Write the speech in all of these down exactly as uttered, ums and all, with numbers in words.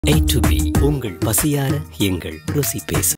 A to B உங்கள் பசியார எங்கள் ருசி பேசு.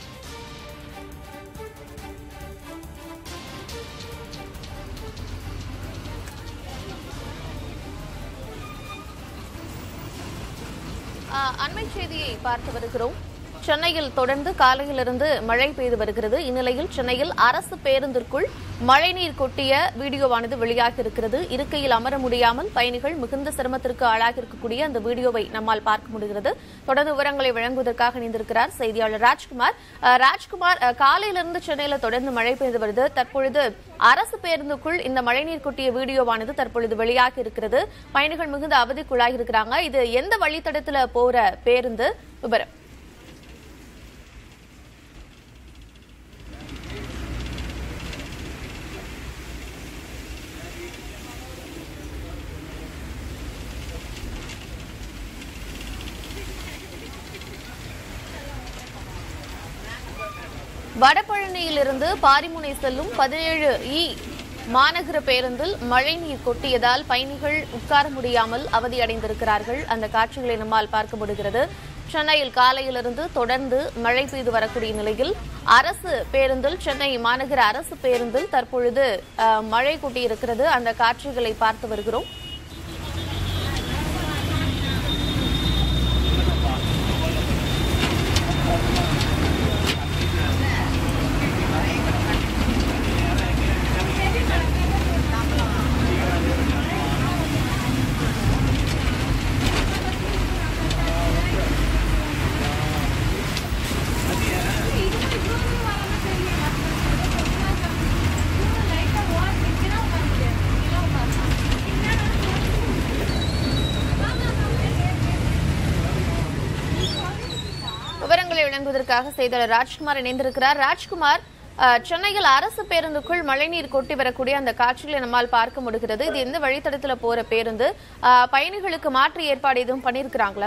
அண்மை செய்தியை பார்த்து வருகிறோம். சென்னையில் தொடர்ந்து காலையிலிருந்து மழை பெய்து வருகிறது. இந்நிலையில் சென்னையில் அரசு பேருந்திற்குள் மழைநீர் கொட்டிய வீடியோவானது வெளியாகி இருக்கிறது. இருக்கையில் அமர முடியாமல் பயணிகள் மிகுந்த சிரமத்திற்கு ஆளாகி இருக்கக்கூடிய அந்த வீடியோவை நம்மால் பார்க்க முடிகிறது. தொடர்ந்து விவரங்களை வழங்குவதற்காக இணைந்திருக்கிறார் செய்தியாளர் ராஜ்குமார். ராஜ்குமார், காலையிலிருந்து சென்னையில தொடர்ந்து மழை பெய்து வருது. தற்பொழுது அரசு பேருந்துக்குள் இந்த மழைநீர் கொட்டிய வீடியோவானது தற்பொழுது வெளியாகி இருக்கிறது. பயணிகள் மிகுந்த அவதிக்குள்ளாகி இருக்கிறாங்க. இது எந்த வழித்தடத்துல போற பேருந்து? விவரம். வடபழனியிலிருந்து பாரிமுனை செல்லும் பதினேழு இ மாநகர பேருந்தில் மழைநீர் கொட்டியதால் பயணிகள் உட்கார முடியாமல் அவதியடைந்திருக்கிறார்கள். அந்த காட்சிகளை நம்மால் பார்க்க முடிகிறது. சென்னையில் காலையிலிருந்து தொடர்ந்து மழை பெய்து வரக்கூடிய நிலையில் அரசு பேருந்தில் சென்னை மாநகர அரசு பேருந்தில் தற்பொழுது மழை கொட்டியிருக்கிறது. அந்த காட்சிகளை பார்த்து வருகிறோம். விவரங்களை வழங்குவதற்காக செய்தியாளர் ராஜ்குமார் இணைந்திருக்கிறார். ராஜ்குமார், சென்னையில் அரசு பேருந்துக்குள் மழைநீர் கொட்டி வரக்கூடிய அந்த காட்சிகளை நம்மால் பார்க்க முடிகிறது. இது எந்த வழித்தடத்துல போற பேருந்து? பயணிகளுக்கு மாற்று ஏற்பாடு எதுவும் பண்ணியிருக்கிறாங்களா?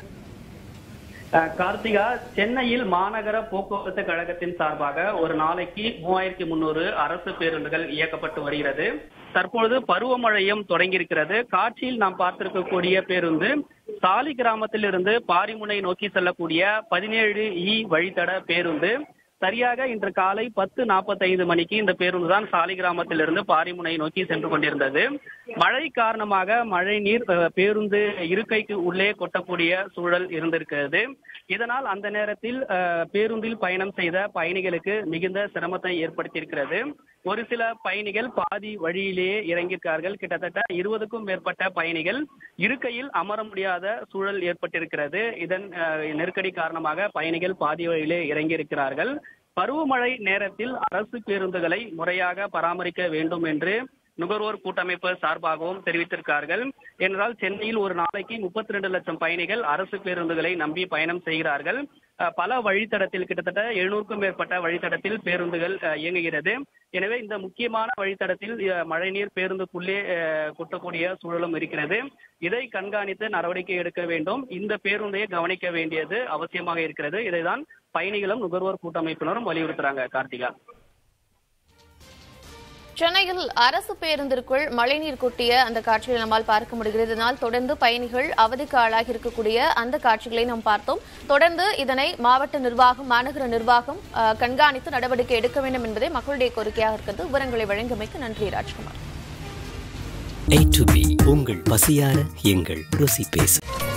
கார்த்திகா, சென்னையில் மாநகர போக்குவரத்து கழகத்தின் சார்பாக ஒரு நாளைக்கு மூவாயிரத்தி முன்னூறு அரசு பேருந்துகள் இயக்கப்பட்டு வருகிறது. தற்பொழுது பருவமழையும் தொடங்கியிருக்கிறது. காட்சியில் நாம் பார்த்திருக்கக்கூடிய பேருந்து சாலி கிராமத்தில் இருந்து பாரிமுனை நோக்கி செல்லக்கூடிய பதினேழு இ வழித்தட பேருந்து. சரியாக இன்று காலை பத்து நாற்பத்தி ஐந்து மணிக்கு இந்த பேருந்து தான் சாலி கிராமத்திலிருந்து பாரிமுனை நோக்கி சென்று கொண்டிருந்தது. மழை காரணமாக மழை நீர் பேருந்து இருக்கைக்கு உள்ளே கொட்டக்கூடிய சூழல் இருந்திருக்கிறது. இதனால் அந்த நேரத்தில் பேருந்தில் பயணம் செய்த பயணிகளுக்கு மிகுந்த சிரமத்தை ஏற்படுத்தியிருக்கிறது. ஒரு சில பயணிகள் பாதி வழியிலேயே இறங்கியிருக்கார்கள். கிட்டத்தட்ட இருபதுக்கும் மேற்பட்ட பயணிகள் இருக்கையில் அமர முடியாத சூழல் ஏற்பட்டிருக்கிறது. இதன் நெருக்கடி காரணமாக பயணிகள் பாதி வழியிலே இறங்கியிருக்கிறார்கள். பருவமழை நேரத்தில் அரசு பேருந்துகளை முறையாக பராமரிக்க வேண்டும் என்று நுகர்வோர் கூட்டமைப்பு சார்பாகவும் தெரிவித்திருக்கார்கள். என்றால் சென்னையில் ஒரு நாளைக்கு முப்பத்தி ரெண்டு லட்சம் பயணிகள் அரசு பேருந்துகளை நம்பி பயணம் செய்கிறார்கள். பல வழித்தடத்தில் கிட்டத்தட்ட எழுநூறுக்கும் மேற்பட்ட வழித்தடத்தில் பேருந்துகள் இயங்குகிறது. எனவே இந்த முக்கியமான வழித்தடத்தில் மழைநீர் பேருந்துக்குள்ளே கொட்டக்கூடிய சூழலும் இருக்கிறது. இதை கண்காணித்து நடவடிக்கை எடுக்க வேண்டும். இந்த பேருந்தையை கவனிக்க வேண்டியது அவசியமாக இருக்கிறது. இதைதான் பயணிகளும் நுகர்வோர் கூட்டமைப்பினரும் வலியுறுத்துறாங்க. கார்த்திகா, சென்னையில் அரசு பேருந்திற்குள் மழைநீர் கொட்டிய அந்த காட்சிகளை நம்மால் பார்க்க முடிகிறது. இதனால் தொடர்ந்து பயணிகள் அவதிக்கு ஆளாகி இருக்கக்கூடிய அந்த காட்சிகளை நாம் பார்த்தோம். தொடர்ந்து இதனை மாவட்ட நிர்வாகம், மாநகர நிர்வாகம் கண்காணித்து நடவடிக்கை எடுக்க வேண்டும் என்பதே மக்களுடைய கோரிக்கையாக இருக்கிறது. விவரங்களை வழங்கியமைக்கு நன்றி ராஜ்குமார். A to B உங்கள் பசியார எங்கள் ருசி பேசு.